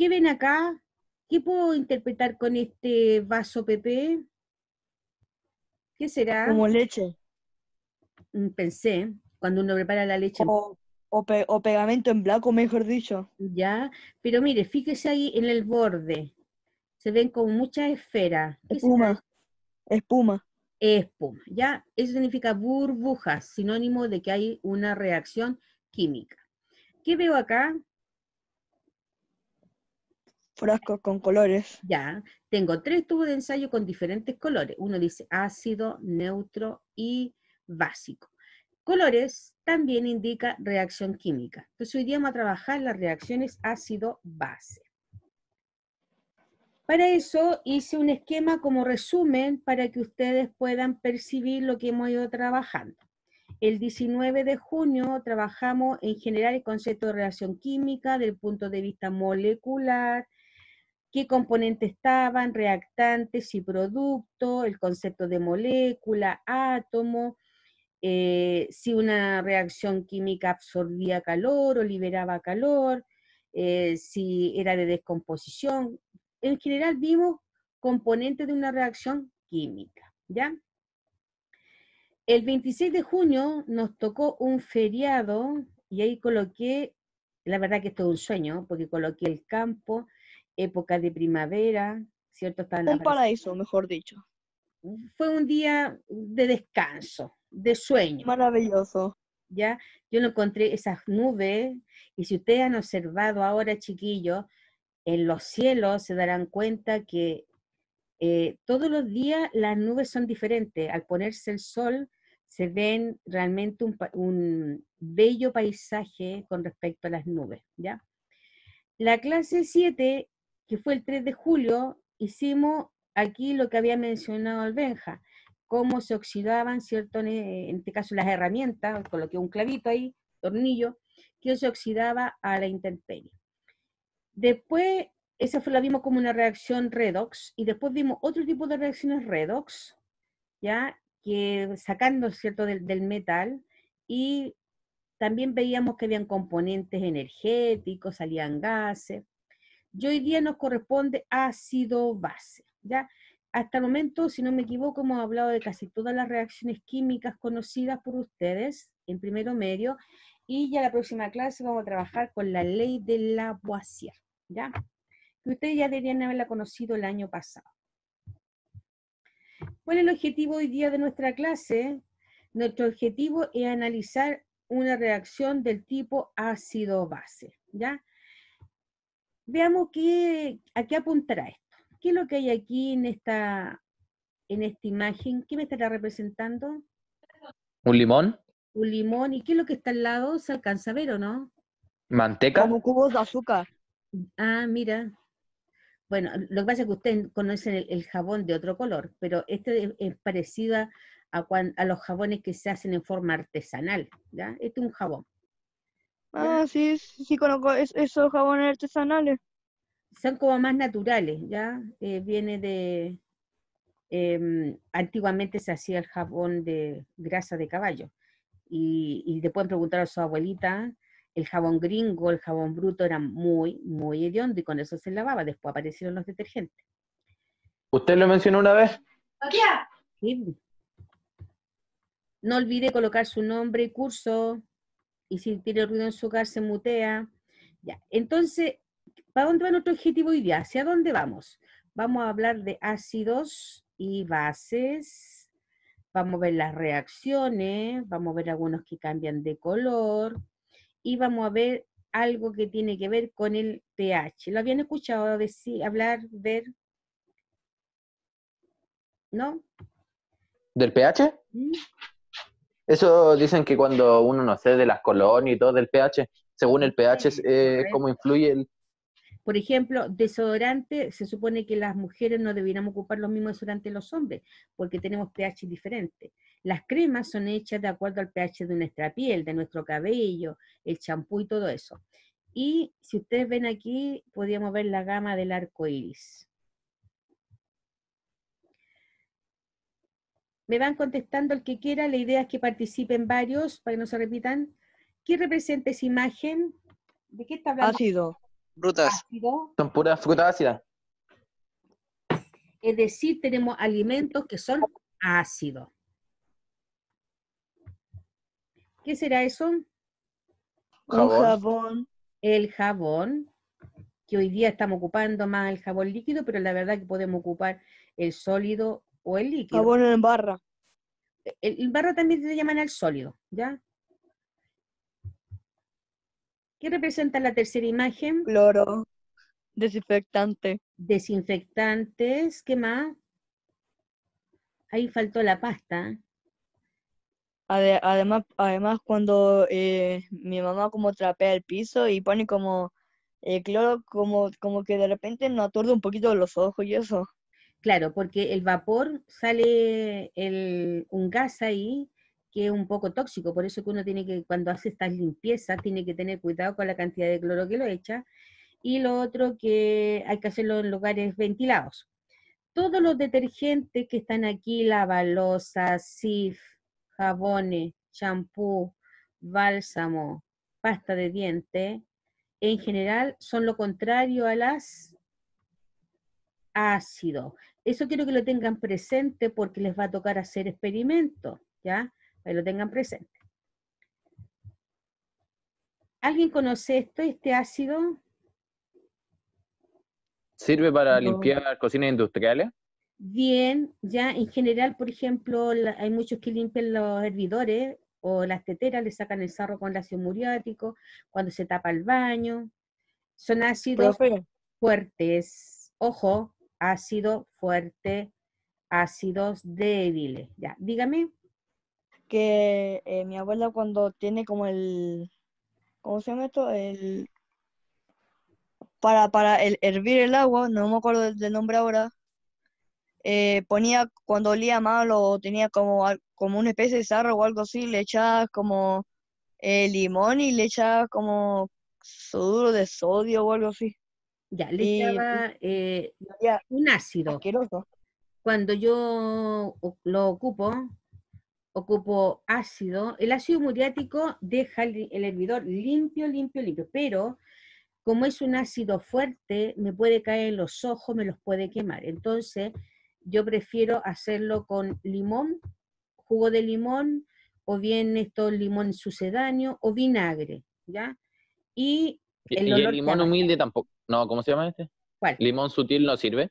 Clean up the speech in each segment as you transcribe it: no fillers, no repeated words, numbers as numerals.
¿Qué ven acá? ¿Qué puedo interpretar con este vaso PP? ¿Qué será? Como leche. Pensé, cuando uno prepara la leche, O pegamento en blanco, mejor dicho. ya, pero mire, fíjese ahí en el borde, se ven como muchas esferas. ¿Qué será? Espuma. Espuma. Espuma, ¿ya? Eso significa burbujas, sinónimo de que hay una reacción química. ¿Qué veo acá? Frascos con colores. Ya, tengo 3 tubos de ensayo con diferentes colores. Uno dice ácido, neutro y básico. Colores también indica reacción química. Entonces hoy día vamos a trabajar las reacciones ácido-base. Para eso hice un esquema como resumen para que ustedes puedan percibir lo que hemos ido trabajando. El 19 de junio trabajamos en general el concepto de reacción química desde el punto de vista molecular, qué componentes estaban, reactantes y productos, el concepto de molécula, átomo, si una reacción química absorbía calor o liberaba calor, si era de descomposición. En general vimos componentes de una reacción química, ¿ya? El 26 de junio nos tocó un feriado y ahí coloqué, la verdad que esto es un sueño, porque coloqué el campo, época de primavera, ¿cierto? Estaban Un apareciendo. paraíso, mejor dicho. Fue un día de descanso, de sueño, Maravilloso. ¿ya? Yo no encontré esas nubes, y si ustedes han observado ahora, chiquillos, en los cielos se darán cuenta que todos los días las nubes son diferentes. Al ponerse el sol se ven realmente un bello paisaje con respecto a las nubes, ¿ya? La clase 7, que fue el 3 de julio, hicimos aquí lo que había mencionado Albenja, cómo se oxidaban, ¿cierto? En este caso las herramientas, coloqué un clavito ahí, tornillo, que se oxidaba a la intemperie. Después, esa fue la vimos como una reacción redox, y después vimos otro tipo de reacciones redox, ¿ya? Que sacando, ¿cierto?, del metal, y también veíamos que habían componentes energéticos, salían gases. Y hoy día nos corresponde ácido-base, ¿ya? Hasta el momento, si no me equivoco, hemos hablado de casi todas las reacciones químicas conocidas por ustedes en primero medio, y ya la próxima clase vamos a trabajar con la ley de Lavoisier, ¿ya? Que ustedes ya deberían haberla conocido el año pasado. ¿Cuál es el objetivo hoy día de nuestra clase? Nuestro objetivo es analizar una reacción del tipo ácido-base, ¿ya? Veamos a qué apuntará esto. ¿Qué es lo que hay aquí en esta imagen? ¿Qué me estará representando? ¿Un limón? Un limón. ¿Y qué es lo que está al lado? ¿Se alcanza a ver o no? ¿Manteca? Como cubos de azúcar. Ah, mira. Bueno, lo que pasa es que ustedes conocen el jabón de otro color, pero este es parecido a los jabones que se hacen en forma artesanal, ¿ya? Este es un jabón, ¿ya? Ah, sí, sí conozco esos jabones artesanales. Son como más naturales, ¿ya? Viene de... antiguamente se hacía el jabón de grasa de caballo, y le pueden preguntar a su abuelita, el jabón gringo, el jabón bruto era muy, muy hediondo, y con eso se lavaba. Después aparecieron los detergentes. ¿Usted lo mencionó una vez? ¿Sí? No olvide colocar su nombre y curso, y si tiene ruido en su hogar se mutea. Ya, entonces, ¿para dónde va nuestro objetivo hoy día? ¿Hacia dónde vamos? Vamos a hablar de ácidos y bases, vamos a ver las reacciones, vamos a ver algunos que cambian de color, y vamos a ver algo que tiene que ver con el pH. ¿Lo habían escuchado decir, hablar, ver? ¿No? ¿Del pH? ¿Mm? Eso dicen que cuando uno no sé de las colonias y todo del pH, según el pH es cómo Correcto. influye el... Por ejemplo, desodorante, se supone que las mujeres no deberíamos ocupar los mismos desodorantes que los hombres, porque tenemos pH diferentes. Las cremas son hechas de acuerdo al pH de nuestra piel, de nuestro cabello, el champú y todo eso. Y si ustedes ven aquí, podríamos ver la gama del arco iris. Me van contestando el que quiera, la idea es que participen varios, para que no se repitan. ¿Qué representa esa imagen? ¿De qué está hablando? Ácido. Frutas. ácido, Son puras frutas ácidas. es decir, tenemos alimentos que son ácidos. ¿Qué será eso? Un Jabón. jabón. El jabón, que hoy día estamos ocupando más el jabón líquido, pero la verdad que podemos ocupar el sólido o el líquido. Jabón en barra. El barro también se llaman al sólido, ¿ya? ¿Qué representa la tercera imagen? Cloro. Desinfectante. Desinfectantes, ¿qué más? Ahí faltó la pasta. Además cuando mi mamá como trapea el piso y pone como cloro, como que de repente nos aturde un poquito los ojos y eso. Claro, porque el vapor sale un gas ahí que es un poco tóxico, por eso que uno tiene que, cuando hace estas limpiezas, tiene que tener cuidado con la cantidad de cloro que lo echa. Y lo otro que hay que hacerlo en lugares ventilados. Todos los detergentes que están aquí, lavalosas, Cif, jabones, champú, bálsamo, pasta de dientes, en general son lo contrario a las ácidos. Eso quiero que lo tengan presente porque les va a tocar hacer experimentos, ¿ya? Que lo tengan presente. ¿Alguien conoce esto, este ácido? ¿Sirve para No. limpiar cocinas industriales? Bien, ya en general, por ejemplo, hay muchos que limpian los hervidores o las teteras, le sacan el sarro con el ácido muriático, cuando se tapa el baño. Son ácidos Profe, fuertes, ojo, ácido fuerte, ácidos débiles. Ya, dígame. que mi abuela cuando tiene como ¿cómo se llama esto? Para hervir el agua, no me acuerdo del nombre ahora, ponía cuando olía mal o tenía como una especie de sarro o algo así, le echaba como limón y le echaba como sodio de sodio o algo así. Ya, le Y echaba olía un ácido. asqueroso. Cuando yo lo ocupo ácido. El ácido muriático deja el hervidor limpio, limpio, limpio, pero como es un ácido fuerte, me puede caer en los ojos, me los puede quemar. Entonces, yo prefiero hacerlo con limón, jugo de limón, o bien esto limón sucedáneo, o vinagre, ¿ya? Y el ¿Y el olor que limón abarca. humilde tampoco? No, ¿cómo se llama este? ¿Cuál? ¿Limón sutil no sirve?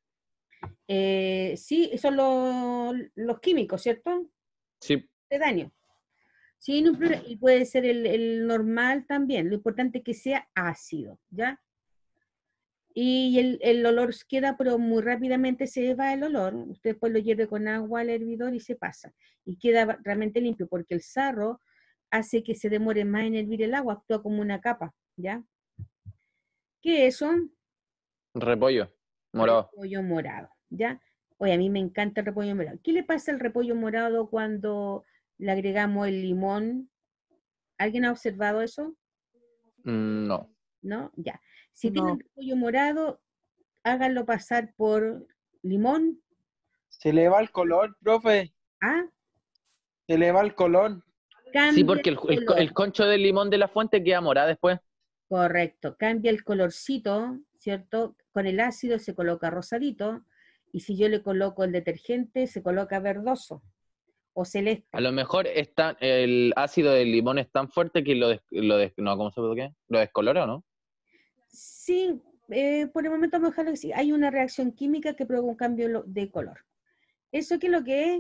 Sí, son los químicos, ¿cierto? Sí. Sucedáneo. Sí, no, y puede ser el normal también. Lo importante es que sea ácido, ¿ya? Y el olor queda, pero muy rápidamente se va el olor. Usted después lo hierve con agua al hervidor y se pasa. Y queda realmente limpio, porque el sarro hace que se demore más en hervir el agua, actúa como una capa, ¿ya? ¿Qué es eso? Repollo. Morado. Repollo morado, ¿ya? Oye, a mí me encanta el repollo morado. ¿Qué le pasa al repollo morado cuando le agregamos el limón? ¿Alguien ha observado eso? No. ¿No? Ya. Si tienen No. repollo morado, háganlo pasar por limón. Se le va el color, profe. ¿Ah? Se le va el color. Sí, Cambia porque el color. el concho del limón de la fuente queda morado después. Correcto. Cambia el colorcito, ¿cierto? Con el ácido se coloca rosadito. Y si yo le coloco el detergente, se coloca verdoso o A celeste. lo mejor el ácido del limón es tan fuerte que no, ¿cómo se puede qué? Lo descolora, ¿o no? Sí, por el momento vamos a dejarlo así. Hay una reacción química que provoca un cambio de color. ¿Eso qué es lo que es?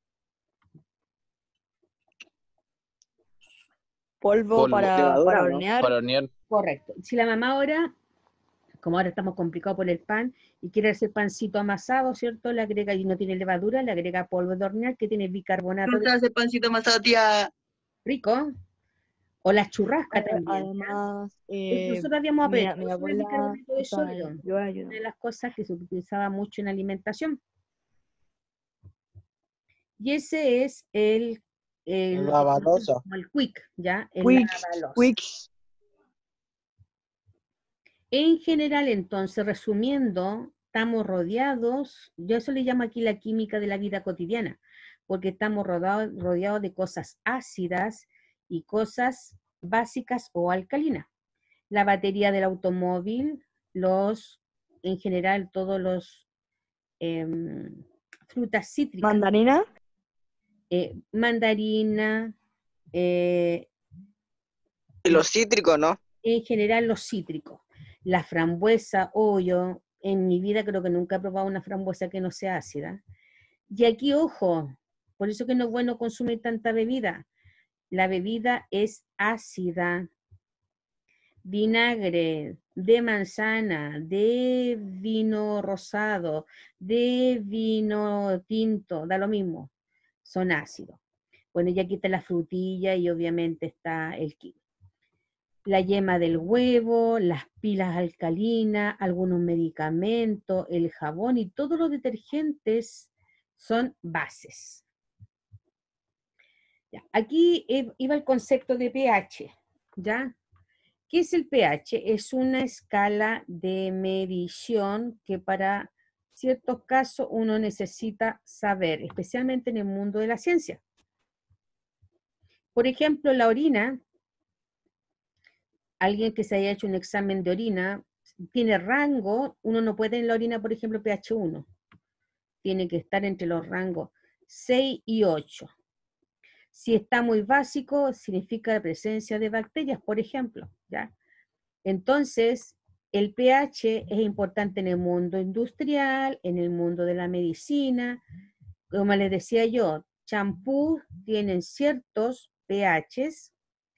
Polvo Polvo. para Levadura, ¿no? hornear. Para hornear. Correcto. Si la mamá ahora, como ahora estamos complicados por el pan, y quiere hacer pancito amasado, ¿cierto? Le agrega, y no tiene levadura, le agrega polvo de hornear que tiene bicarbonato de Hace pancito amasado, tía. rico, o la churrasca también, ¿ya? Además, Nosotros habíamos aprendido mi sobre el abuela, bicarbonato o de sea, sodio, yo una ayudo. de las cosas que se utilizaba mucho en la alimentación. Y ese es lo que conocemos Lavalosa. como el quick, ¿ya? El Quicks, lavalosa. quicks. En general, entonces, resumiendo, estamos rodeados, yo eso le llamo aquí la química de la vida cotidiana, porque estamos rodeados de cosas ácidas y cosas básicas o alcalinas. La batería del automóvil en general, todos los frutas cítricas. ¿Mandarina? Mandarina, Y los cítricos, ¿no? en general los cítricos. La frambuesa, yo en mi vida creo que nunca he probado una frambuesa que no sea ácida. Y aquí, ojo, por eso que no es bueno consumir tanta bebida. La bebida es ácida. Vinagre de manzana, de vino rosado, de vino tinto, da lo mismo, son ácidos. Bueno, ya aquí está la frutilla y obviamente está el kiwi. La yema del huevo, las pilas alcalinas, algunos medicamentos, el jabón y todos los detergentes son bases. Ya, aquí iba el concepto de pH, ¿ya? ¿Qué es el pH? Es una escala de medición que para ciertos casos uno necesita saber, especialmente en el mundo de la ciencia. Por ejemplo, la orina, alguien que se haya hecho un examen de orina, tiene rango, uno no puede en la orina, por ejemplo, pH 1. Tiene que estar entre los rangos 6 y 8. Si está muy básico, significa la presencia de bacterias, por ejemplo, ¿ya? Entonces, el pH es importante en el mundo industrial, en el mundo de la medicina. Como les decía yo, champús tienen ciertos pHs.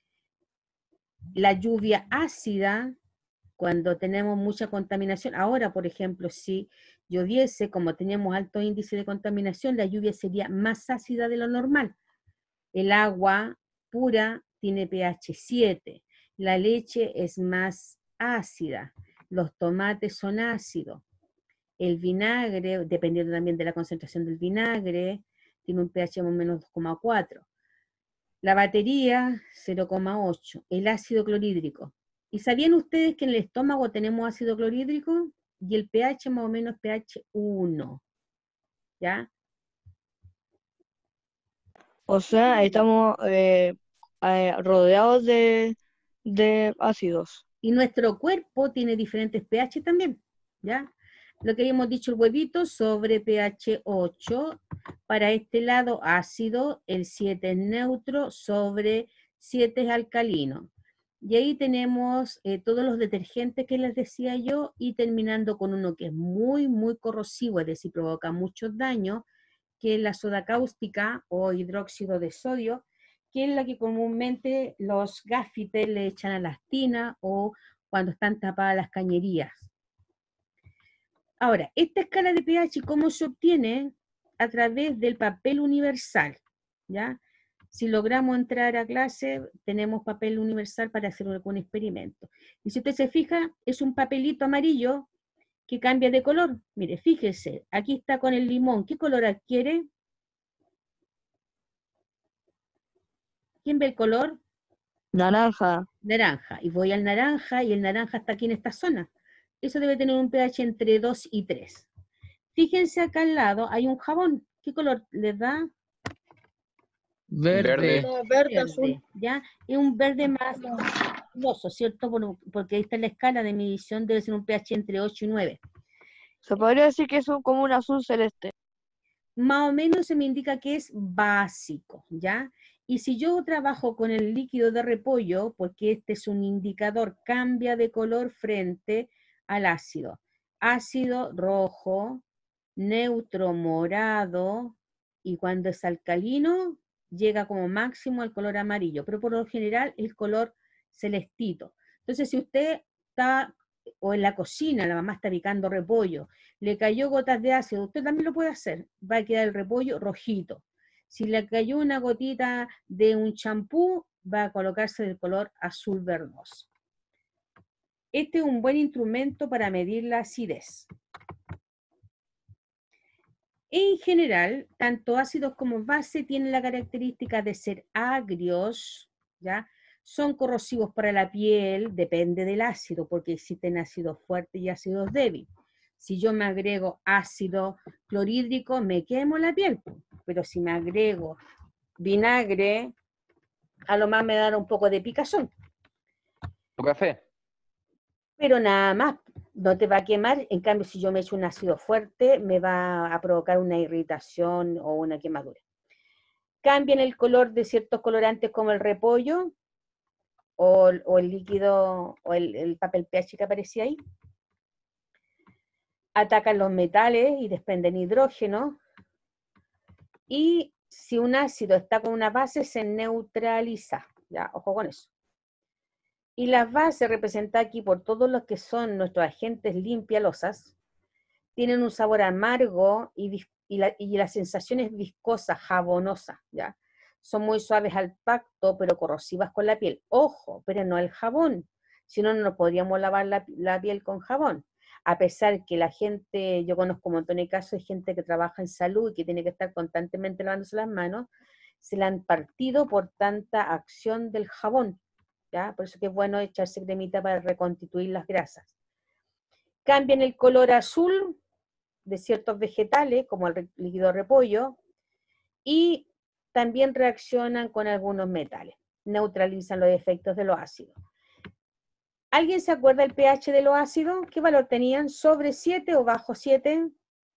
La lluvia ácida, cuando tenemos mucha contaminación. Ahora, por ejemplo, si lloviese, como tenemos alto índice de contaminación, la lluvia sería más ácida de lo normal. El agua pura tiene pH 7. La leche es más ácida, los tomates son ácidos, el vinagre, dependiendo también de la concentración del vinagre, tiene un pH más o menos 2,4. La batería, 0,8. El ácido clorhídrico. ¿Y sabían ustedes que en el estómago tenemos ácido clorhídrico? Y el pH más o menos pH 1. ¿Ya? O sea, estamos rodeados de ácidos. Y nuestro cuerpo tiene diferentes pH también, ¿ya? Lo que habíamos dicho, el huevito sobre pH 8, para este lado ácido, el 7 es neutro, sobre 7 es alcalino. Y ahí tenemos todos los detergentes que les decía yo, y terminando con uno que es muy, muy corrosivo, es decir, provoca muchos daños, que es la soda cáustica o hidróxido de sodio, que es la que comúnmente los gaffiters le echan a las tinas o cuando están tapadas las cañerías. Ahora, esta escala de pH, ¿cómo se obtiene? A través del papel universal, ¿ya? Si logramos entrar a clase, tenemos papel universal para hacer algún experimento. Y si usted se fija, es un papelito amarillo que cambia de color. Mire, fíjese, aquí está con el limón. ¿Qué color adquiere? ¿Quién ve el color? Naranja. Naranja. Y voy al naranja, y el naranja está aquí en esta zona. Eso debe tener un pH entre 2 y 3. Fíjense acá al lado, hay un jabón. ¿Qué color les da? Verde. Verde, azul. Verde, ¿ya? Es un verde más luminoso, ¿cierto? Porque ahí está la escala de medición, debe ser un pH entre 8 y 9. Se podría decir que es como un azul celeste. Más o menos se me indica que es básico, ¿ya? Y si yo trabajo con el líquido de repollo, porque este es un indicador, cambia de color frente al ácido. Ácido rojo, neutro morado, y cuando es alcalino, llega como máximo al color amarillo, pero por lo general el color celestito. Entonces, si usted está, o en la cocina, la mamá está picando repollo, le cayó gotas de ácido, usted también lo puede hacer, va a quedar el repollo rojito. Si le cayó una gotita de un champú, va a colocarse del color azul verdoso. Este es un buen instrumento para medir la acidez. En general, tanto ácidos como base tienen la característica de ser agrios, ¿ya? Son corrosivos para la piel, depende del ácido, porque existen ácidos fuertes y ácidos débiles. Si yo me agrego ácido clorhídrico, me quemo la piel, pero si me agrego vinagre, a lo más me dará un poco de picazón. ¿Tu café? Pero nada más. no te va a quemar, en cambio si yo me echo un ácido fuerte me va a provocar una irritación o una quemadura. Cambian el color de ciertos colorantes como el repollo o el líquido o el papel pH que aparecía ahí. Atacan los metales y desprenden hidrógeno. Y si un ácido está con una base, se neutraliza. Ya, ojo con eso. Y las bases, representadas aquí por todos los que son nuestros agentes limpialosas, tienen un sabor amargo y la sensación es viscosa, jabonosa, ¿ya? Son muy suaves al tacto, pero corrosivas con la piel. Ojo, pero no el jabón, si no, no podríamos lavar la piel con jabón. A pesar que la gente, yo conozco un montón de casos de gente que trabaja en salud y que tiene que estar constantemente lavándose las manos, se la han partido por tanta acción del jabón, ¿ya? Por eso que es bueno echarse cremita para reconstituir las grasas. Cambian el color azul de ciertos vegetales, como el líquido repollo, y también reaccionan con algunos metales, neutralizan los efectos de los ácidos. ¿Alguien se acuerda del pH de los ácidos? ¿Qué valor tenían? ¿Sobre 7 o bajo 7?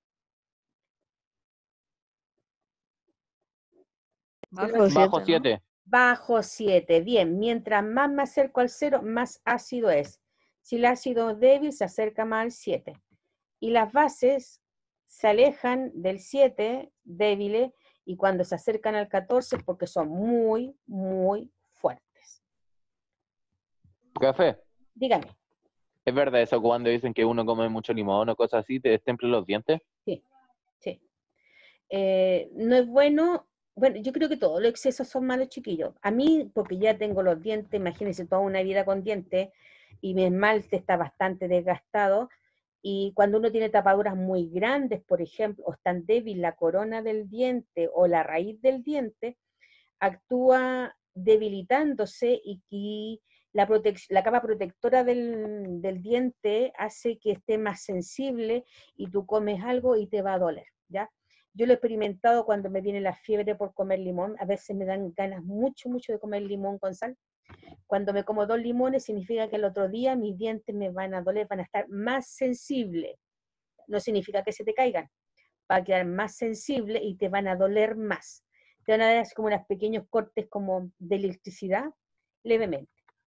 Bajo Bajo 7, ¿no? 7. Bajo 7, bien. Mientras más me acerco al 0, más ácido es. Si el ácido es débil, se acerca más al 7. Y las bases se alejan del 7, débiles, y cuando se acercan al 14 es porque son muy, muy fuertes. Café. Dígame. ¿Es verdad eso cuando dicen que uno come mucho limón o cosas así, te destemplan los dientes? Sí, sí. No es bueno, bueno, yo creo que todos los excesos son malos, chiquillos. A mí, porque ya tengo los dientes, imagínense toda una vida con dientes, y mi esmalte está bastante desgastado, y cuando uno tiene tapaduras muy grandes, por ejemplo, o es tan débil la corona del diente o la raíz del diente, actúa debilitándose y la capa protectora del diente hace que esté más sensible y tú comes algo y te va a doler, ¿ya? Yo lo he experimentado cuando me viene la fiebre por comer limón, a veces me dan ganas mucho, mucho de comer limón con sal. Cuando me como 2 limones significa que el otro día mis dientes me van a doler, van a estar más sensibles. No significa que se te caigan, va a quedar más sensible y te van a doler más. Te van a dar así como unos pequeños cortes como de electricidad, levemente.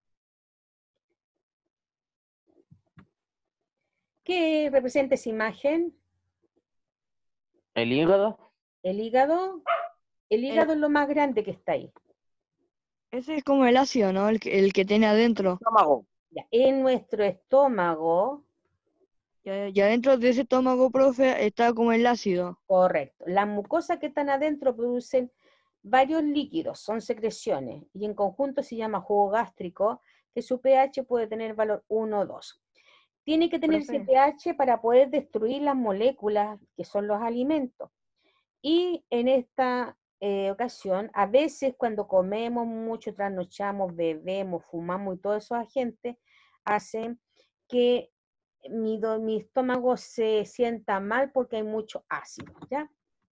¿Qué representa esa imagen? ¿El hígado? El hígado. El hígado es lo más grande que está ahí. Ese es como el ácido, ¿no? El que tiene adentro. Estómago. Ya, en nuestro estómago, Y adentro de ese estómago, profe, está como el ácido. correcto, las mucosas que están adentro producen varios líquidos, son secreciones, y en conjunto se llama jugo gástrico, que su pH puede tener valor 1 o 2. Tiene que tener ese Profe. pH para poder destruir las moléculas que son los alimentos. Y en esta ocasión, a veces cuando comemos mucho, trasnochamos, bebemos, fumamos y todos esos agentes, hacen que mi estómago se sienta mal porque hay mucho ácido, ¿ya?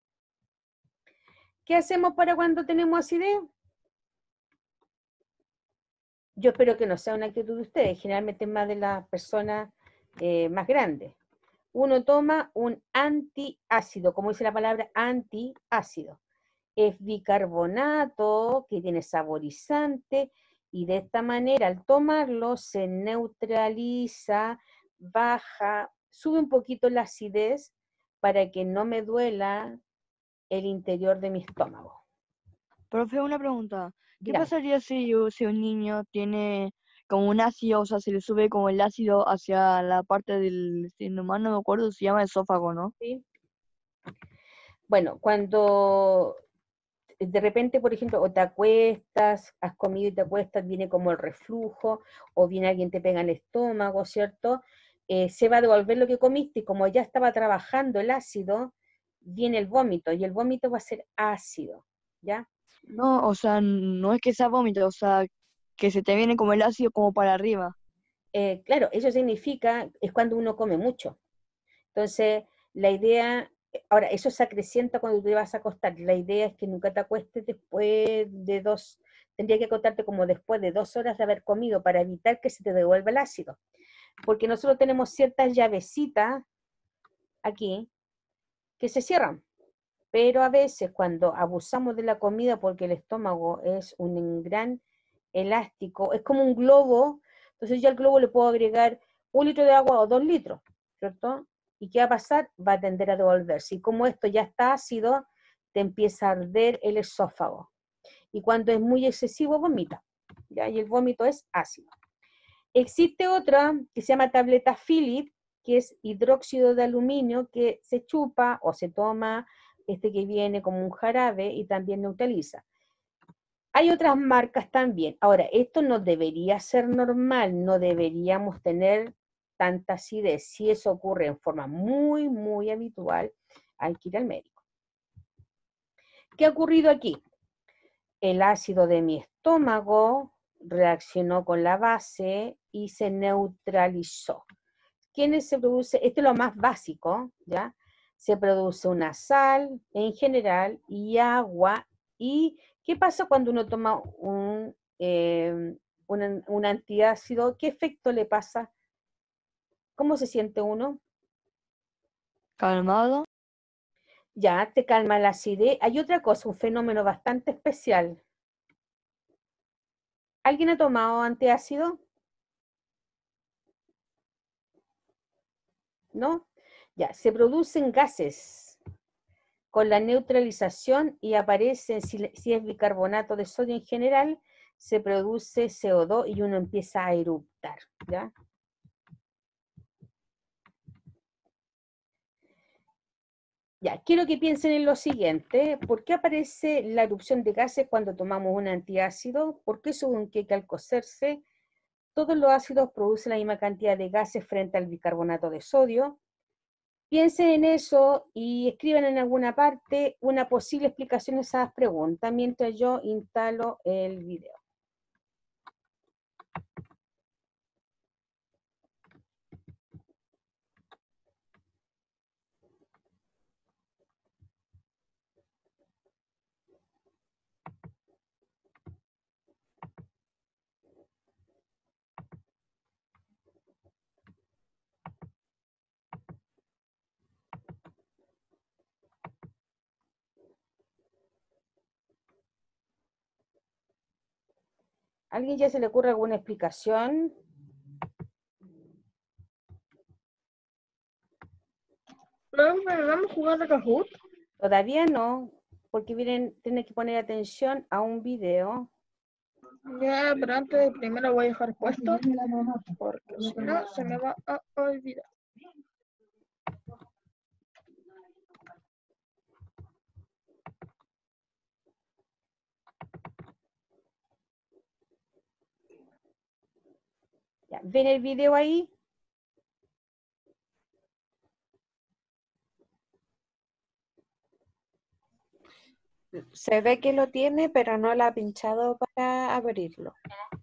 ¿Qué hacemos para cuando tenemos acidez? Yo espero que no sea una actitud de ustedes, generalmente es más de las personas más grandes. Uno toma un antiácido, como dice la palabra antiácido. Es bicarbonato que tiene saborizante y de esta manera al tomarlo se neutraliza, baja, sube un poquito la acidez para que no me duela el interior de mi estómago. Profe, una pregunta. ¿Qué Dígame. pasaría si un niño tiene como un ácido, o sea, se le sube como el ácido hacia la parte del, si no mal no me acuerdo, se llama esófago, ¿no? ¿Sí? Bueno, cuando de repente, por ejemplo, o te acuestas, has comido y te acuestas, viene como el reflujo, o viene alguien te pega en el estómago, ¿cierto? Se va a devolver lo que comiste y como ya estaba trabajando el ácido, viene el vómito y el vómito va a ser ácido, ¿ya? No, o sea, no es que sea vómito, o sea, que se te viene como el ácido como para arriba. Claro, eso significa, es cuando uno come mucho. Entonces, la idea, ahora, eso se acrecienta cuando te vas a acostar. La idea es que nunca te acuestes después de 2, tendría que acostarte como después de 2 horas de haber comido para evitar que se te devuelva el ácido. porque nosotros tenemos ciertas llavecitas aquí que se cierran. Pero a veces cuando abusamos de la comida, porque el estómago es un gran elástico, es como un globo, entonces yo al globo le puedo agregar 1 litro de agua o 2 litros, ¿cierto? ¿Y qué va a pasar? Va a tender a devolverse. Y como esto ya está ácido, te empieza a arder el esófago. Y cuando es muy excesivo, vomita. ¿Ya? Y el vómito es ácido. Existe otra que se llama tableta Philip, que es hidróxido de aluminio, que se chupa o se toma, que viene como un jarabe y también neutraliza. Hay otras marcas también. Ahora, esto no debería ser normal, no deberíamos tener tanta acidez. Si eso ocurre en forma muy, muy habitual, hay que ir al médico. ¿Qué ha ocurrido aquí? El ácido de mi estómago reaccionó con la base y se neutralizó. ¿Quiénes se produce? Esto es lo más básico, ¿ya? Se produce una sal en general y agua. ¿Y qué pasa cuando uno toma un antiácido? ¿Qué efecto le pasa? ¿Cómo se siente uno? Calmado. Ya, te calma la acidez. Hay otra cosa, un fenómeno bastante especial. ¿Alguien ha tomado antiácido? ¿No? Ya, se producen gases con la neutralización y aparecen, si es bicarbonato de sodio en general, se produce CO2 y uno empieza a eruptar, ¿ya? Ya, quiero que piensen en lo siguiente, ¿por qué aparece la erupción de gases cuando tomamos un antiácido? ¿Por qué según que al cocerse, todos los ácidos producen la misma cantidad de gases frente al bicarbonato de sodio? Piensen en eso y escriban en alguna parte una posible explicación a esas preguntas mientras yo instalo el video. ¿Alguien ya se le ocurre alguna explicación? ¿Vamos a jugar a Kahoot? Todavía no, porque tienen que poner atención a un video. Ya, pero antes primero voy a dejar puesto, porque si no se me va a olvidar. Ya, ¿ven el video ahí? Se ve que lo tiene, pero no lo ha pinchado para abrirlo.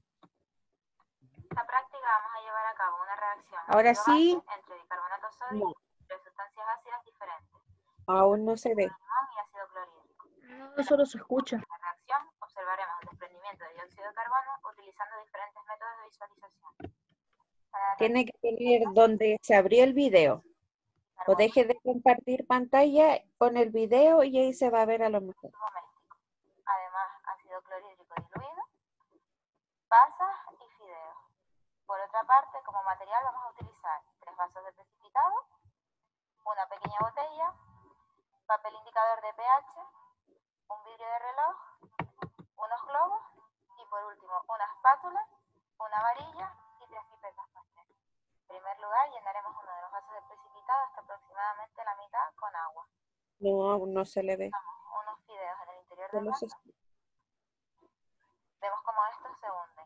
Esta práctica vamos a llevar a cabo una reacción Ahora sí. entre bicarbonato de sodio No, y tres sustancias ácidas diferentes, aún no se ve. limón y ácido clorhídrico. No, solo se escucha. En la reacción observaremos el desprendimiento de dióxido de carbono utilizando diferentes métodos de visualización. Tiene que poner donde se abrió el video. O deje de compartir pantalla con el video y ahí se va a ver a lo mejor. Doméstico. Además, ácido clorhídrico diluido, pasas y fideos. Por otra parte, como material vamos a utilizar 3 vasos de precipitado, una pequeña botella, papel indicador de pH, un vidrio de reloj, unos globos y por último una espátula, una varilla y 3 pipetas pastel. En primer lugar, llenaremos uno de los vasos de precipitado hasta aproximadamente la mitad con agua. No, aún no se le ve. Unos fideos en el interior del Solo se- vaso. Vemos cómo estos se hunden.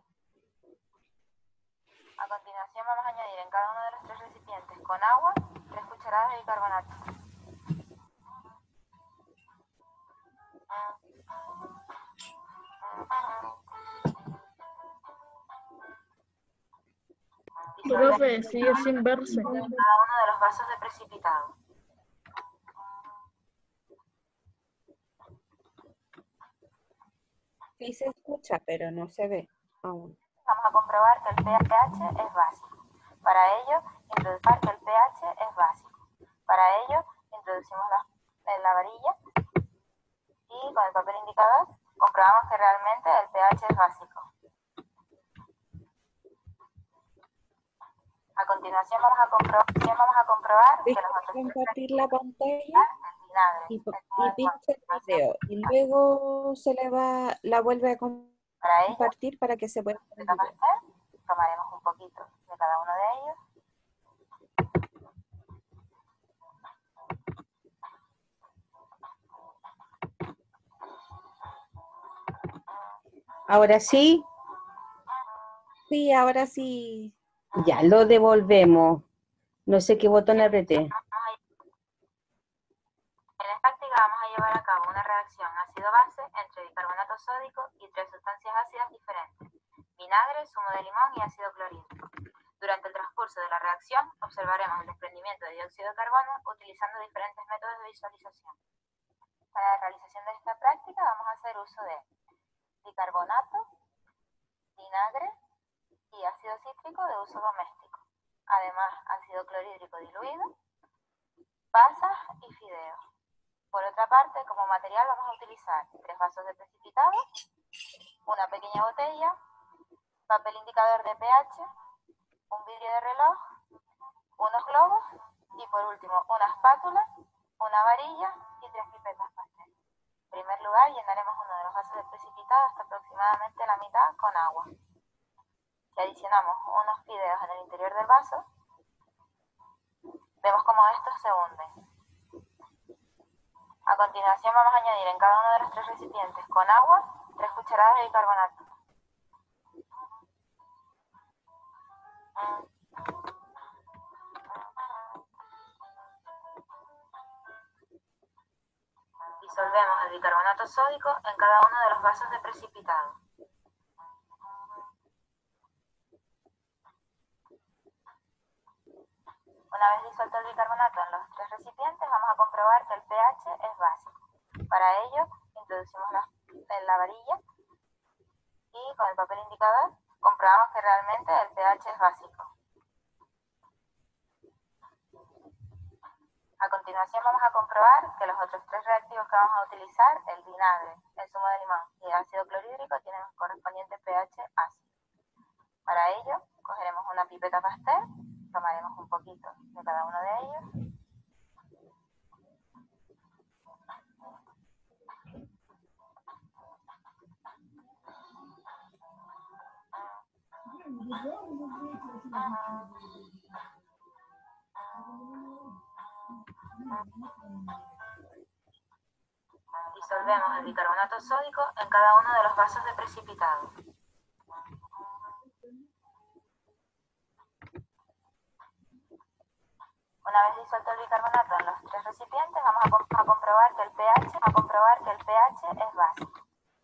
A continuación vamos a añadir en cada uno de los 3 recipientes con agua 3 cucharadas de bicarbonato. Profe, sigue sin verse. Cada uno de los vasos de precipitado. Sí se escucha, pero no se ve aún. Vamos a comprobar que el pH es básico. Para ello, introducir que el pH es básico. Para ello, introducimos la varilla y con el papel indicador comprobamos que realmente el pH es básico. A continuación vamos a comprobar que los otros compartir la pantalla y pincha el video y luego la vuelve a compartir para que se pueda ver el video. Tomaremos un poquito de cada uno de ellos. Ahora sí, Sí, ahora sí. ya lo devolvemos. No sé qué botón apreté. En esta práctica vamos a llevar a cabo una reacción ácido-base entre bicarbonato sódico y 3 sustancias ácidas diferentes: vinagre, zumo de limón y ácido clorhídrico. Durante el transcurso de la reacción observaremos el desprendimiento de dióxido de carbono utilizando diferentes métodos de visualización. Para la realización de esta práctica vamos a hacer uso de bicarbonato, vinagre y ácido cítrico de uso doméstico. Además, ácido clorhídrico diluido, pasas y fideos. Por otra parte, como material vamos a utilizar 3 vasos de precipitado, una pequeña botella, papel indicador de pH, un vidrio de reloj, unos globos y por último una espátula, una varilla y 3 pipetas pastel. En primer lugar, llenaremos uno de los vasos de precipitado hasta aproximadamente la mitad con agua. Si adicionamos unos fideos en el interior del vaso, vemos cómo estos se hunden. A continuación vamos a añadir en cada uno de los 3 recipientes con agua 3 cucharadas de bicarbonato. Disolvemos el bicarbonato sódico en cada uno de los vasos de precipitado. Una vez disuelto el bicarbonato en los 3 recipientes, vamos a comprobar que el pH es básico. Para ello, introducimos la varilla y con el papel indicador comprobamos que realmente el pH es básico. A continuación vamos a comprobar que los otros 3 reactivos que vamos a utilizar, el vinagre, el zumo de limón y el ácido clorhídrico, tienen correspondiente pH ácido. Para ello, cogeremos una pipeta pastel, tomaremos un poquito de cada uno de ellos. Disolvemos el bicarbonato sódico en cada uno de los vasos de precipitado. Una vez disuelto el bicarbonato en los 3 recipientes, vamos a comprobar que el pH es básico.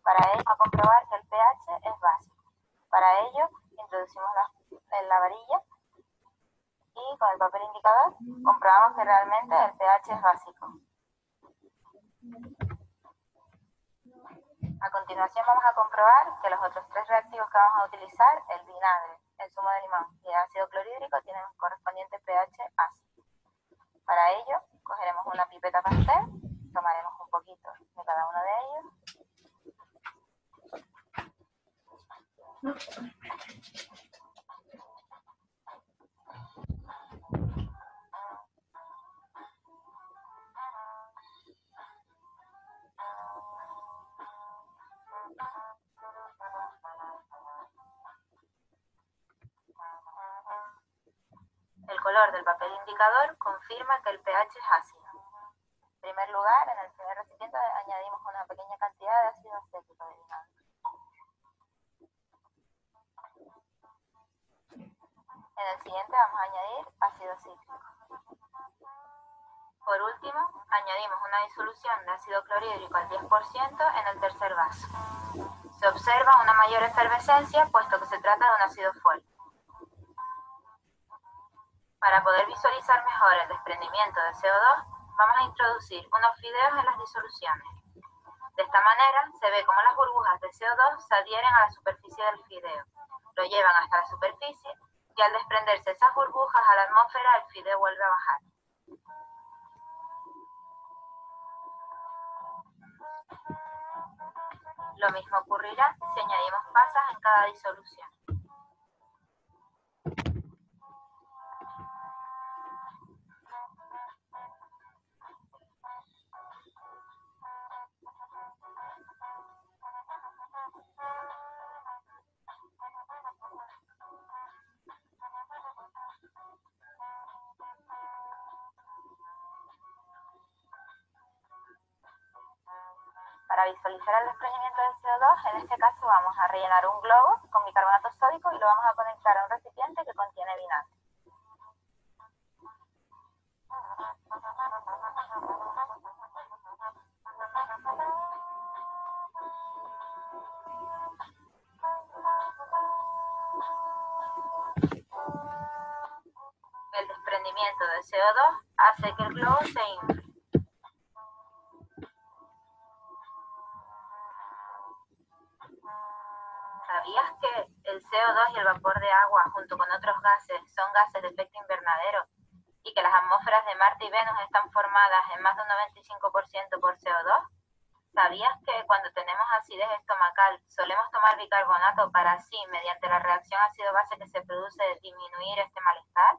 Para ello, introducimos la varilla y con el papel indicador comprobamos que realmente el pH es básico. A continuación vamos a comprobar que los otros 3 reactivos que vamos a utilizar, el vinagre, el zumo de limón y el ácido clorhídrico, tienen correspondiente pH ácido. Para ello, cogeremos una pipeta pastel, tomaremos un poquito de cada uno de ellos. El color del papel indicador confirma que el pH es ácido. En primer lugar, en el primer recipiente añadimos una pequeña cantidad de ácido acético de vinagre. En el siguiente vamos a añadir ácido cítrico. Por último, añadimos una disolución de ácido clorhídrico al 10% en el tercer vaso. Se observa una mayor efervescencia puesto que se trata de un ácido fuerte. Para poder visualizar mejor el desprendimiento de CO2, vamos a introducir unos fideos en las disoluciones. De esta manera, se ve cómo las burbujas de CO2 se adhieren a la superficie del fideo, lo llevan hasta la superficie Y al desprenderse esas burbujas a la atmósfera, el fideo vuelve a bajar. Lo mismo ocurrirá si añadimos pasas en cada disolución. Para visualizar el desprendimiento del CO2, en este caso vamos a rellenar un globo con bicarbonato sódico y lo vamos a conectar a un recipiente que contiene vinagre. El desprendimiento del CO2 hace que el globo se infle. ¿Sabías que el CO2 y el vapor de agua, junto con otros gases, son gases de efecto invernadero y que las atmósferas de Marte y Venus están formadas en más de un 95% por CO2? ¿Sabías que cuando tenemos acidez estomacal solemos tomar bicarbonato para así, mediante la reacción ácido-base que se produce, disminuir este malestar?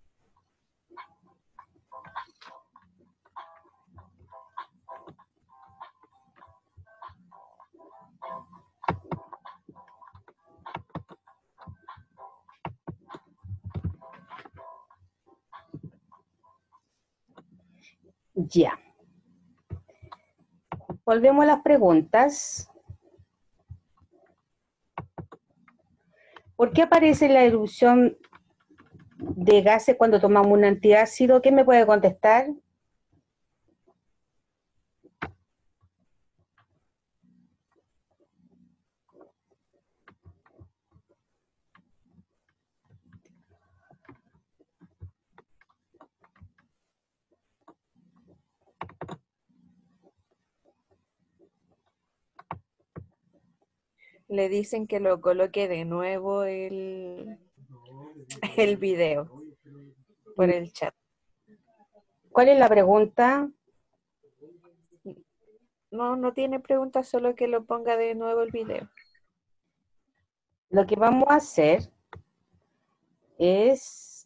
Ya. Volvemos a las preguntas. ¿Por qué aparece la erupción de gases cuando tomamos un antiácido? ¿Quién me puede contestar? Le dicen que lo coloque de nuevo el video por el chat. ¿Cuál es la pregunta? No tiene preguntas, solo que lo ponga de nuevo el video. Lo que vamos a hacer es...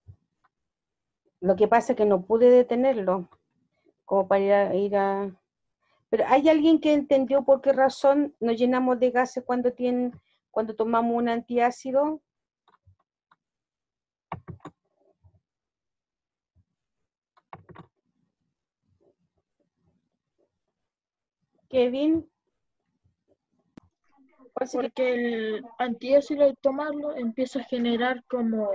Lo que pasa es que no pude detenerlo, como para ir a... Pero ¿hay alguien que entendió por qué razón nos llenamos de gases cuando tomamos un antiácido? Kevin. Porque el antiácido al tomarlo empieza a generar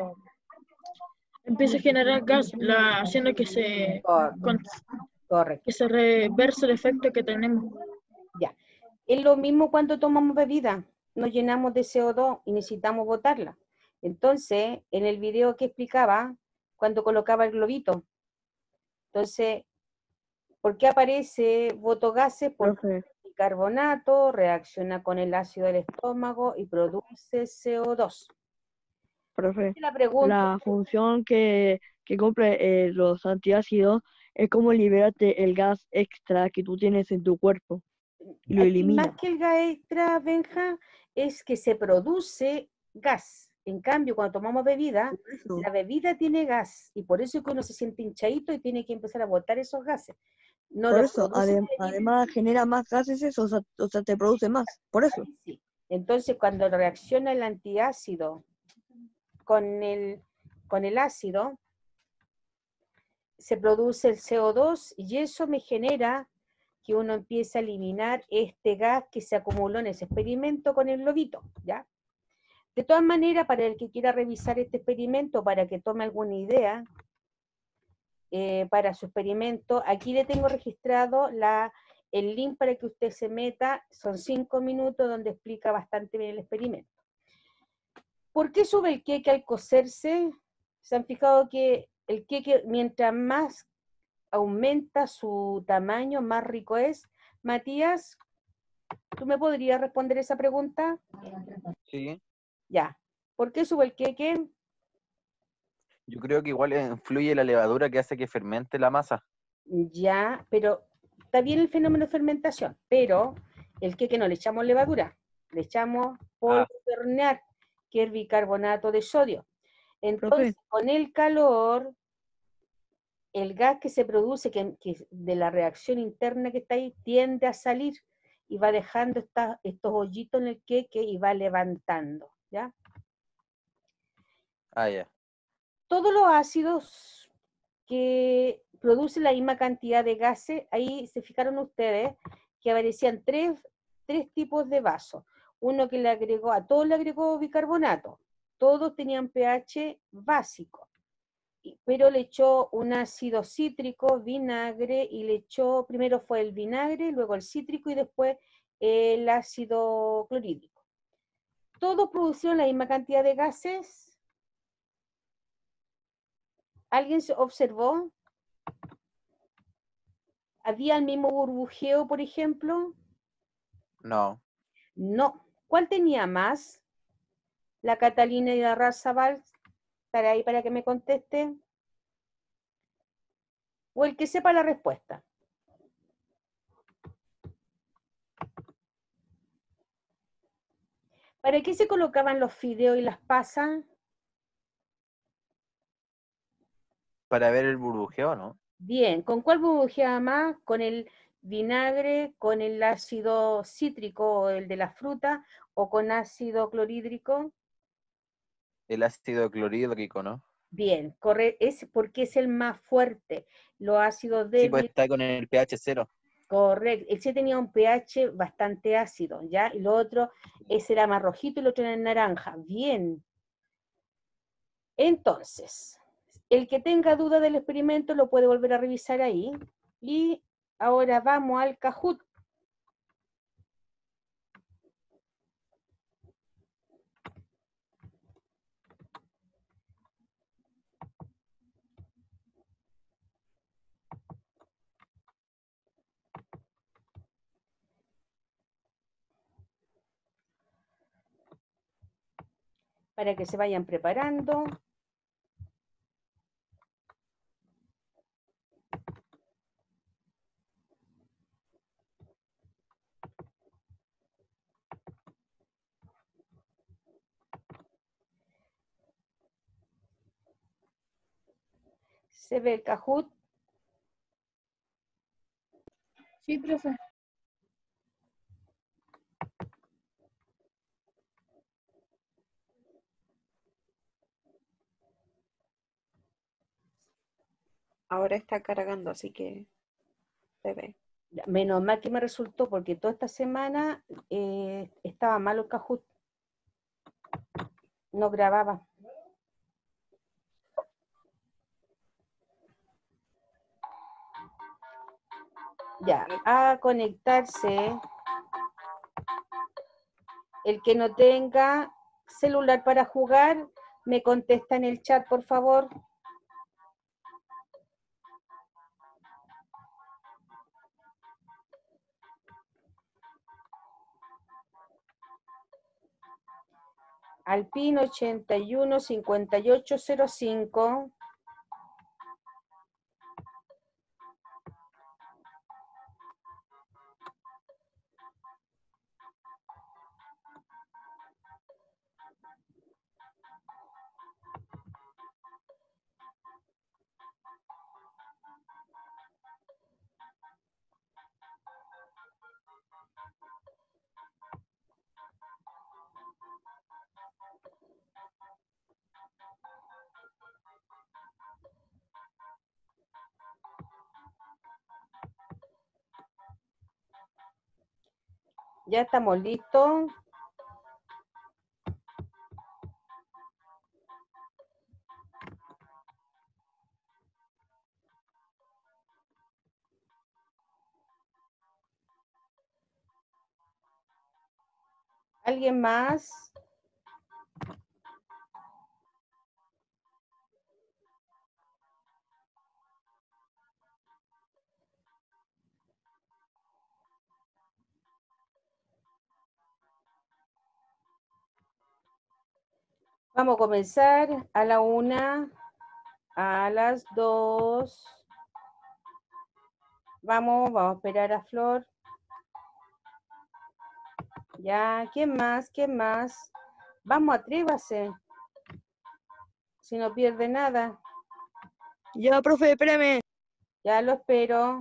gas, haciendo que Correcto. que se reverse el efecto que tenemos. Ya. Es lo mismo cuando tomamos bebida. Nos llenamos de CO2 y necesitamos botarla. Entonces, en el video que explicaba, cuando colocaba el globito. Entonces, ¿por qué aparece botogases? Porque el bicarbonato reacciona con el ácido del estómago y produce CO2. Profe, La pregunta, la función que cumple los antiácidos es como liberarte el gas extra que tú tienes en tu cuerpo y lo aquí elimina. más que el gas extra, Benja, es que se produce gas. En cambio, cuando tomamos bebida, la bebida tiene gas y por eso es que uno se siente hinchadito y tiene que empezar a botar esos gases. No Por los eso, produce la bebida. además genera más gases eso, o sea, te produce más, por eso. Sí. Entonces, cuando reacciona el antiácido con el ácido, se produce el CO2 y eso me genera que uno empieza a eliminar este gas que se acumuló en ese experimento con el globito, ¿ya? De todas maneras, para el que quiera revisar este experimento, para que tome alguna idea para su experimento, aquí le tengo registrado el link para que usted se meta, son 5 minutos donde explica bastante bien el experimento. ¿Por qué sube el queque al cocerse? ¿Se han fijado que el queque, mientras más aumenta su tamaño, más rico es? Matías, ¿tú me podrías responder esa pregunta? Sí. Ya. ¿Por qué sube el queque? Yo creo que igual influye la levadura que hace que fermente la masa. Ya, pero está bien el fenómeno de fermentación, pero el queque no le echamos levadura, le echamos polvo de hornear, que es bicarbonato de sodio. Entonces, con el calor, el gas que se produce que de la reacción interna que está ahí tiende a salir y va dejando estos hoyitos en el queque y va levantando, ¿ya? Ah, ya. Todos los ácidos que producen la misma cantidad de gases, ahí se fijaron ustedes que aparecían tres tipos de vasos. Uno que a todos le agregó bicarbonato, todos tenían pH básico, pero le echó un ácido cítrico, vinagre, y le echó, primero fue el vinagre, luego el cítrico y después el ácido clorhídrico. Todos producieron la misma cantidad de gases. ¿Alguien se observó? ¿Había el mismo burbujeo, por ejemplo? No. No. ¿Cuál tenía más? ¿La Catalina y la Razabal? ¿Estará ahí para que me conteste? O el que sepa la respuesta. ¿Para qué se colocaban los fideos y las pasas? Para ver el burbujeo, ¿no? Bien, ¿con cuál burbujeaba más? ¿Con el vinagre, con el ácido cítrico o el de la fruta, o con ácido clorhídrico? El ácido clorhídrico, ¿no? Bien, es porque es el más fuerte. Los ácidos Sí, pues débiles, está con el pH 0. correcto. Ese tenía un pH bastante ácido, ¿ya? Y lo otro, ese era más rojito y el otro era naranja. Bien. Entonces, el que tenga duda del experimento lo puede volver a revisar ahí. Y ahora vamos al Kahoot. Para que se vayan preparando. ¿Se ve el Kahoot? Sí, profe. Ahora está cargando, así que se ve. Menos mal que me resultó, porque toda esta semana estaba malo el Kahoot. No grababa. Ya, a conectarse. El que no tenga celular para jugar, me contesta en el chat, por favor. Alpino 815805. Ya estamos listos. ¿Alguien más? Vamos a comenzar a la 1. A las 2. Vamos a esperar a Flor. Ya, ¿quién más? ¿Quién más? Vamos, atrévase. Si no pierde nada. Ya, profe, espérame. Ya lo espero.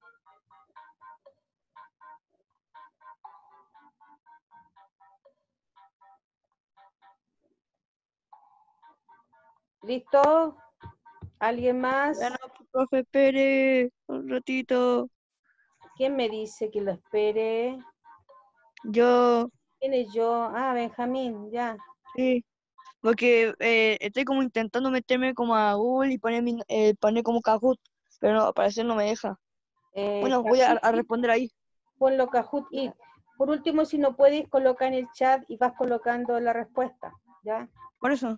¿Listo? ¿Alguien más? Bueno, profe, espere un ratito. ¿Quién me dice que lo espere? Yo, ¿Quién es yo? Ah, Benjamín, ya. sí. Porque estoy como intentando meterme como a Google y poner como Kahoot, pero no, al parecer no me deja. Bueno, voy a Kahoot, responder ahí. ponlo Kahoot y por último, si no puedes, coloca en el chat y vas colocando la respuesta, ¿ya? Por eso.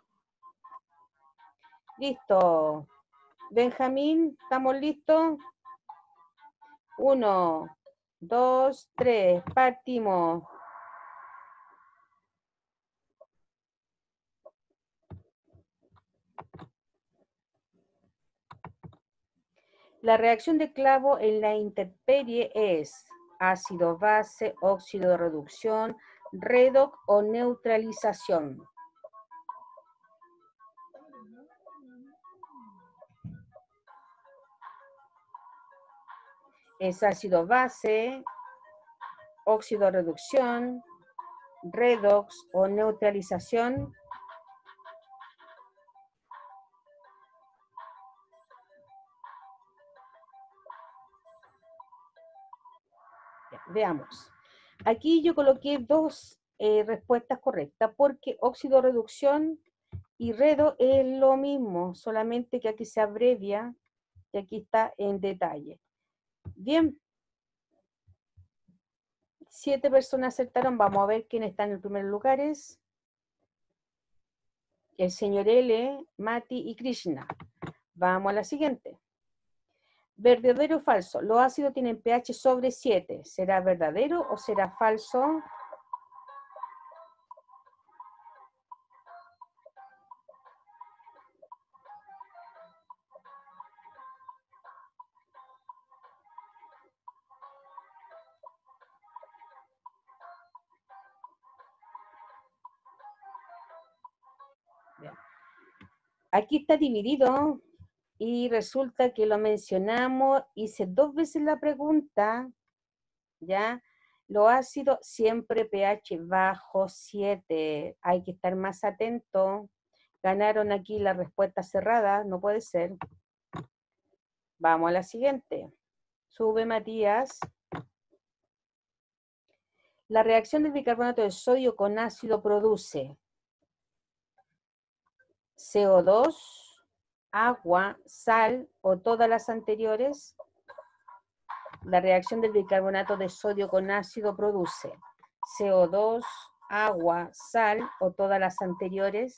Listo. Benjamín, ¿estamos listos? 1, 2, 3, partimos. La reacción de clavo en la intemperie es ácido base, óxido de reducción, redox o neutralización. Es ácido base, óxido de reducción, redox o neutralización. Veamos. Aquí yo coloqué dos respuestas correctas porque óxido de reducción y redox es lo mismo, solamente que aquí se abrevia y aquí está en detalle. Bien. 7 personas acertaron. Vamos a ver quién está en los primeros lugares. El señor L, Mati y Krishna. Vamos a la siguiente. ¿Verdadero o falso? Los ácidos tienen pH sobre 7. ¿Será verdadero o será falso? Bien. Aquí está dividido y resulta que lo mencionamos, hice 2 veces la pregunta, ¿ya? Los ácidos siempre pH bajo 7. Hay que estar más atento. Ganaron aquí la respuesta cerrada, no puede ser. Vamos a la siguiente. Sube, Matías. La reacción del bicarbonato de sodio con ácido produce CO2, agua, sal o todas las anteriores. La reacción del bicarbonato de sodio con ácido produce CO2, agua, sal o todas las anteriores.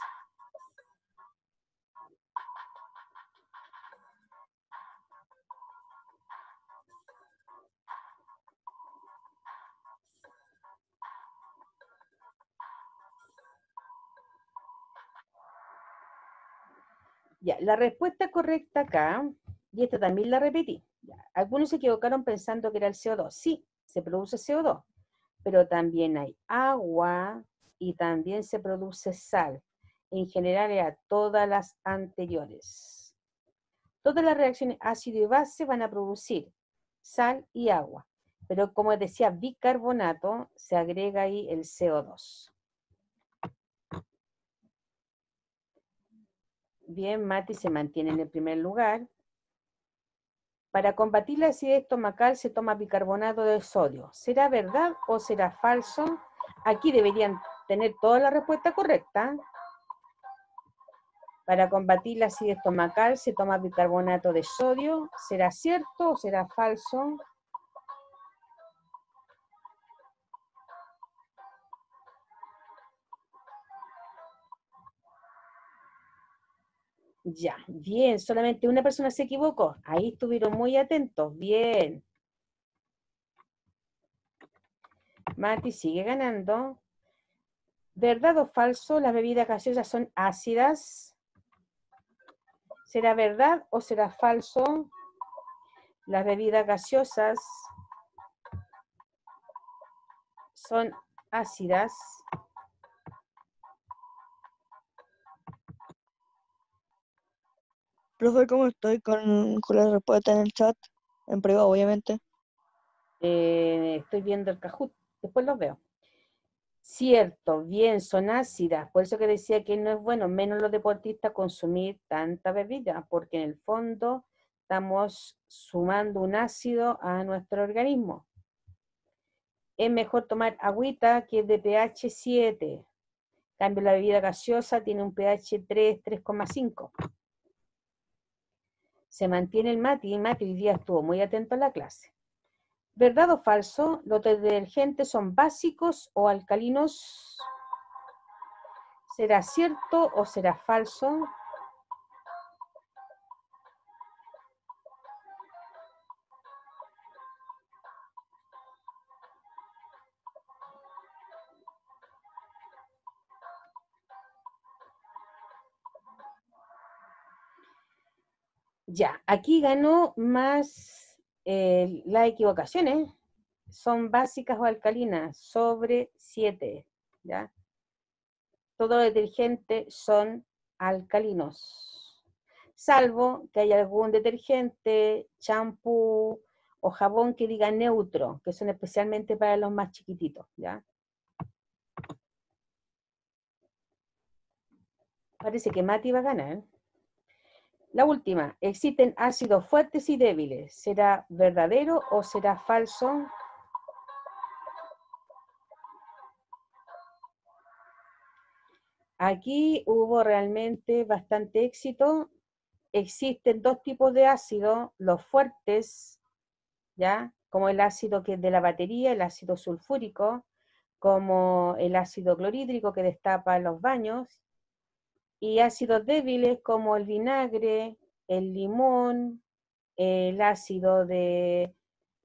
Ya, la respuesta correcta acá, y esta también la repetí. Ya, algunos se equivocaron pensando que era el CO2. Sí, se produce CO2, pero también hay agua y también se produce sal. En general a todas las anteriores. Todas las reacciones ácido y base van a producir sal y agua. Pero como decía bicarbonato, se agrega ahí el CO2. Bien, Mati se mantiene en el primer lugar. Para combatir la acidez estomacal se toma bicarbonato de sodio. ¿Será verdad o será falso? Aquí deberían tener toda la respuesta correcta. Para combatir la acidez estomacal se toma bicarbonato de sodio. ¿Será cierto o será falso? Ya, bien, solamente una persona se equivocó. Ahí estuvieron muy atentos, bien. Mati sigue ganando. ¿Verdad o falso? Las bebidas gaseosas son ácidas. ¿Será verdad o será falso? Las bebidas gaseosas son ácidas. Profe, ¿cómo estoy con la respuesta en el chat? En privado, obviamente. Estoy viendo el Kahoot, después los veo. Cierto, bien, son ácidas, por eso que decía que no es bueno, menos los deportistas, consumir tanta bebida, porque en el fondo estamos sumando un ácido a nuestro organismo. Es mejor tomar agüita que es de pH 7. En cambio, la bebida gaseosa tiene un pH 3, 3,5. Se mantiene el Mati, y Mati hoy día estuvo muy atento a la clase. ¿Verdad o falso? ¿Los detergentes son básicos o alcalinos? ¿Será cierto o será falso? Ya, aquí ganó más las equivocaciones. Son básicas o alcalinas, sobre 7. ¿Ya? Todos los detergentes son alcalinos. Salvo que haya algún detergente, champú o jabón que diga neutro, que son especialmente para los más chiquititos. ¿Ya? Parece que Mati va a ganar. La última, existen ácidos fuertes y débiles. ¿Será verdadero o será falso? Aquí hubo realmente bastante éxito. Existen dos tipos de ácido, los fuertes, ¿ya? Como el ácido que es de la batería, el ácido sulfúrico, como el ácido clorhídrico que destapa los baños, y ácidos débiles como el vinagre, el limón, el ácido de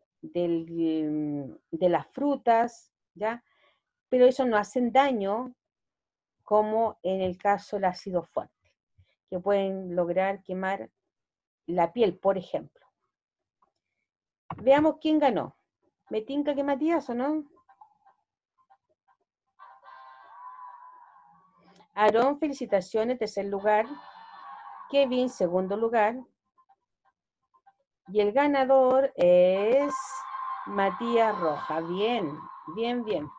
las frutas, ¿ya? Pero eso no hacen daño como en el caso del ácido fuerte, que pueden lograr quemar la piel, por ejemplo. Veamos quién ganó. ¿Me tinca que Matías o no? Aarón, felicitaciones, tercer lugar. Kevin, segundo lugar. Y el ganador es Matías Roja. Bien, bien, bien.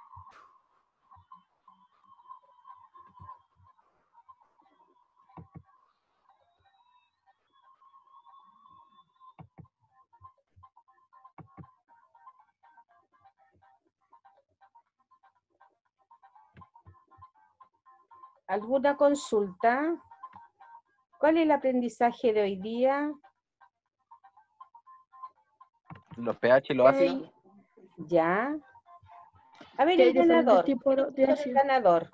¿Alguna consulta? ¿Cuál es el aprendizaje de hoy día? Los pH y los ácidos. Ya. A ver, Que hay el diferentes ganador. tipos de El ácido. ganador.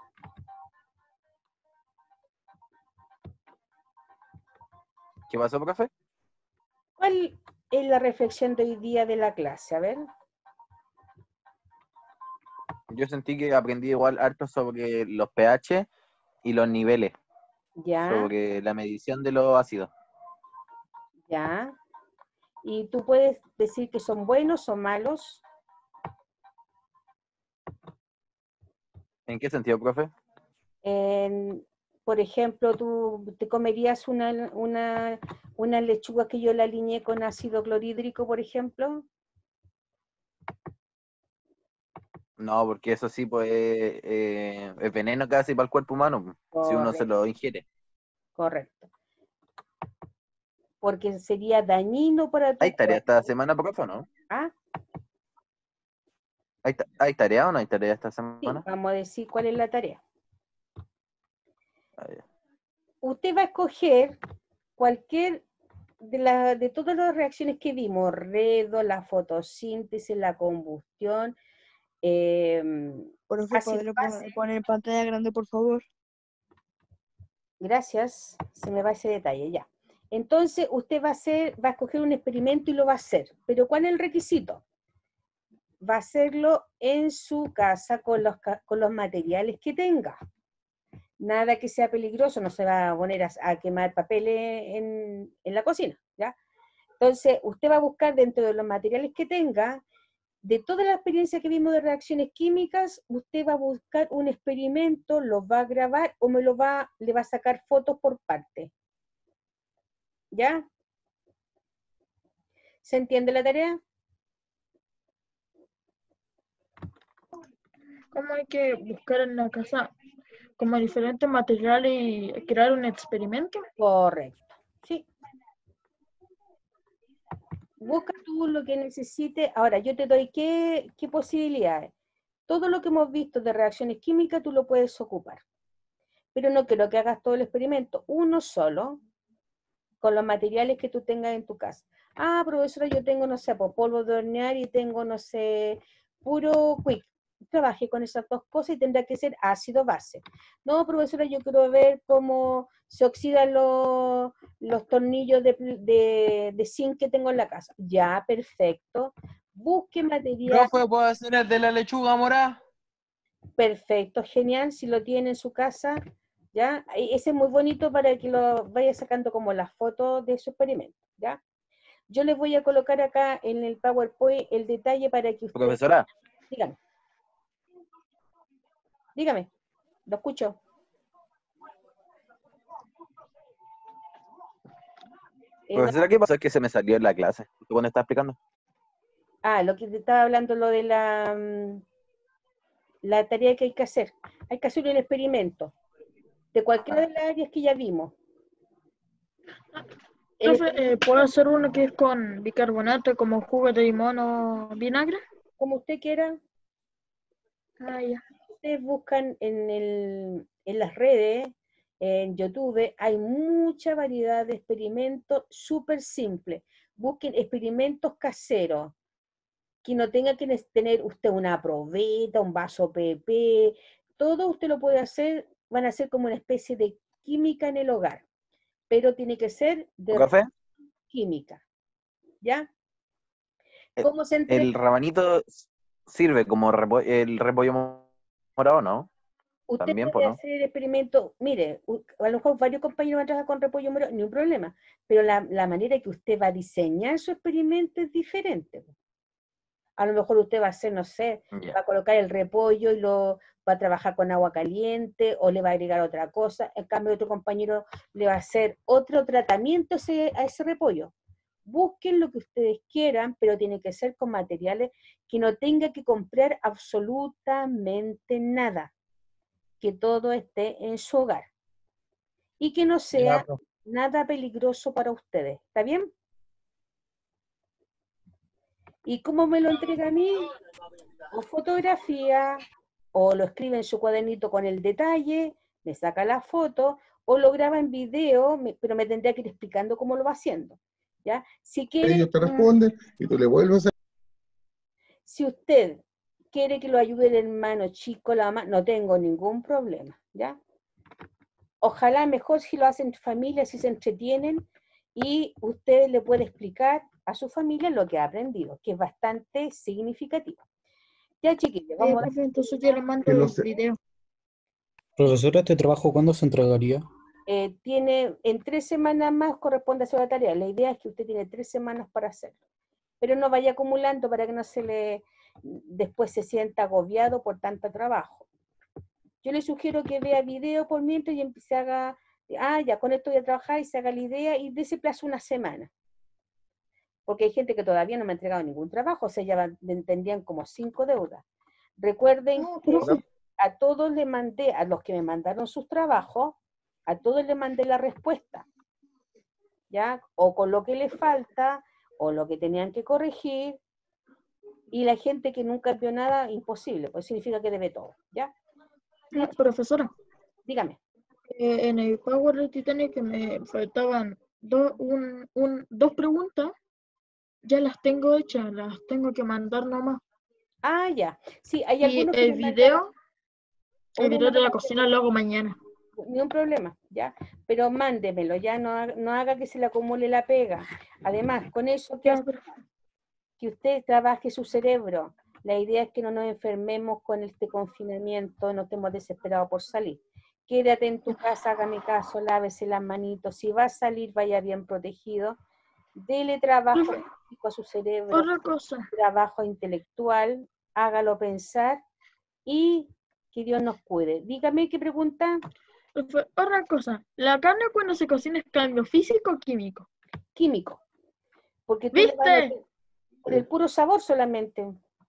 ¿Qué pasó, profe? ¿Cuál es la reflexión de hoy día de la clase? A ver. Yo sentí que aprendí igual harto sobre los pH y los niveles, Ya, sobre la medición de los ácidos. ya. ¿Y tú puedes decir que son buenos o malos? ¿En qué sentido, profe? Por ejemplo, ¿tú te comerías una lechuga que yo la alineé con ácido clorhídrico, por ejemplo? No, porque eso sí, pues, es veneno casi para el cuerpo humano, si uno se Correcto, lo ingiere. correcto. Porque sería dañino para tu ¿Hay tarea cuerpo. esta semana, profe, o no? ¿Ah? ¿Hay tarea o no hay tarea esta Sí, semana? vamos a decir cuál es la tarea. Ah, ya. Usted va a escoger cualquier de todas las reacciones que vimos, redo, la fotosíntesis, la combustión, Profe, ácido ¿podría base. poner pantalla grande, por favor? Gracias, se me va ese detalle, ya. Entonces, usted va a escoger un experimento y lo va a hacer. Pero ¿cuál es el requisito? Va a hacerlo en su casa con los materiales que tenga. Nada que sea peligroso, no se va a poner a quemar papeles en la cocina, ¿ya? Entonces, usted va a buscar dentro de los materiales que tenga, de toda la experiencia que vimos de reacciones químicas, usted va a buscar un experimento, lo va a grabar o le va a sacar fotos por parte. ¿Ya? ¿Se entiende la tarea? ¿Cómo hay que buscar en la casa como diferentes materiales y crear un experimento? Correcto. Sí. Busca tú lo que necesites. Ahora, yo te doy qué posibilidades. Todo lo que hemos visto de reacciones químicas tú lo puedes ocupar. Pero no quiero que hagas todo el experimento, uno solo, con los materiales que tú tengas en tu casa. Ah, profesora, yo tengo, no sé, polvo de hornear y tengo, no sé, puro quick. Trabaje con esas dos cosas y tendrá que ser ácido base. No, profesora, yo quiero ver cómo se oxidan los tornillos de zinc que tengo en la casa. Ya, perfecto. Busque material. Profe, ¿puedo hacer el de la lechuga morada? Perfecto, genial. Si lo tiene en su casa, ¿ya? Ese es muy bonito para que lo vaya sacando como las fotos de su experimento, ¿ya? Yo les voy a colocar acá en el PowerPoint el detalle para que usted... Profesora, Dígame. Dígame, lo escucho. profesora, ¿qué pasó? Es que se me salió en la clase. ¿Tú cuando estás explicando? Lo que te estaba hablando, lo de la tarea que hay que hacer. Hay que hacer un experimento de cualquiera de las áreas que ya vimos. Profe, ¿puedo hacer uno que es con bicarbonato como jugo de limón o vinagre? Como usted quiera. Ah, ya. Ustedes buscan en las redes, en YouTube, hay mucha variedad de experimentos súper simples. Busquen experimentos caseros, que no tenga que tener usted una probeta, un vaso PP, todo usted lo puede hacer, van a ser como una especie de química en el hogar, pero tiene que ser ¿Un de café? química, ¿ya? El, ¿Cómo se entrega? el rabanito sirve como el repollo morado, ¿no? Usted También, puede pues, ¿no? hacer el experimento, mire, a lo mejor varios compañeros van a trabajar con repollo morado, ni un problema, pero la manera que usted va a diseñar su experimento es diferente. A lo mejor usted va a hacer, no sé, Ya. va a colocar el repollo y lo va a trabajar con agua caliente o le va a agregar otra cosa, en cambio otro compañero le va a hacer otro tratamiento a ese repollo. Busquen lo que ustedes quieran, pero tiene que ser con materiales que no tenga que comprar absolutamente nada, que todo esté en su hogar y que no Ya, sea profe. nada peligroso para ustedes. ¿Está bien? ¿Y cómo me lo entrega a mí? O fotografía, o lo escribe en su cuadernito con el detalle, me saca la foto, o lo graba en video, pero me tendría que ir explicando cómo lo va haciendo. ¿Ya? Si quiere, Ellos te responden y tú le vuelves a... si usted quiere que lo ayude el hermano chico, la mamá, no tengo ningún problema, ¿ya? Ojalá mejor si lo hacen familia, si se entretienen y usted le puede explicar a su familia lo que ha aprendido, que es bastante significativo. Ya, chiquillos, vamos a... Profe, entonces yo le mando que el los... video. Profesora, ¿este trabajo cuándo se entregaría? Tiene en 3 semanas más corresponde hacer la tarea. La idea es que usted tiene 3 semanas para hacerlo. Pero no vaya acumulando para que no se le después se sienta agobiado por tanto trabajo. Yo le sugiero que vea video por mientras y empiece a haga, ya con esto voy a trabajar y se haga la idea y de ese plazo una semana. Porque hay gente que todavía no me ha entregado ningún trabajo, o sea, ya tendrían como 5 deudas. Recuerden No, que profe. a todos le mandé, a los que me mandaron sus trabajos, a todos le mandé la respuesta, ¿ya? O con lo que les falta, o lo que tenían que corregir, y la gente que nunca vio nada, imposible, pues significa que debe todo, ¿ya? Profesora, Dígame. en el Power de Titanic me faltaban dos preguntas, ya las tengo hechas, las tengo que mandar nomás. Ya. Sí, hay Y algunos que el me mandaron, video de la cocina lo hago mañana. ni un problema, ¿ya? Pero mándemelo, ya no haga que se le acumule la pega. Además, con eso que usted trabaje su cerebro. La idea es que no nos enfermemos con este confinamiento, no estemos desesperados por salir. quédate en tu casa, hágame caso, lávese las manitos. Si va a salir, vaya bien protegido. Dele trabajo Profe, físico a su cerebro, otra cosa. trabajo intelectual, hágalo pensar y que Dios nos cuide. Dígame qué pregunta. Profe, otra cosa. ¿La carne cuando se cocina es cambio físico o químico? Químico. Porque tú le vas a ¿Viste? meter por el puro sabor solamente.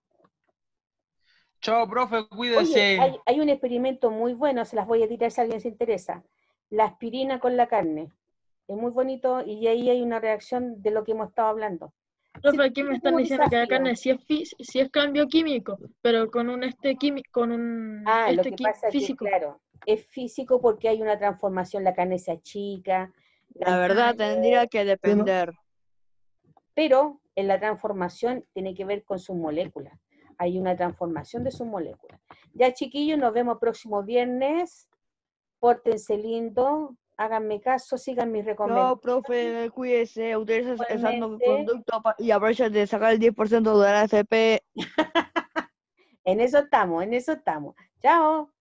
Chao, profe, Oye, cuídese. hay un experimento muy bueno, se las voy a tirar si a alguien se interesa. La aspirina con la carne. Es muy bonito y ahí hay una reacción de lo que hemos estado hablando. Profe, Sí, aquí me es están como diciendo que la desafío. carne sí es cambio químico, pero con un Lo que pasa es que, físico. claro, es físico porque hay una transformación, la carne se achica, La verdad tendría que depender. pero en la transformación tiene que ver con sus moléculas. Hay una transformación de sus moléculas. Ya, chiquillos, nos vemos próximo viernes. Pórtense lindo, háganme caso, sigan mis No, recomendaciones. profe, cuídese, utilice el Igualmente. conducto y aprovecha de sacar el 10% de la AFP. En eso estamos, en eso estamos. Chao.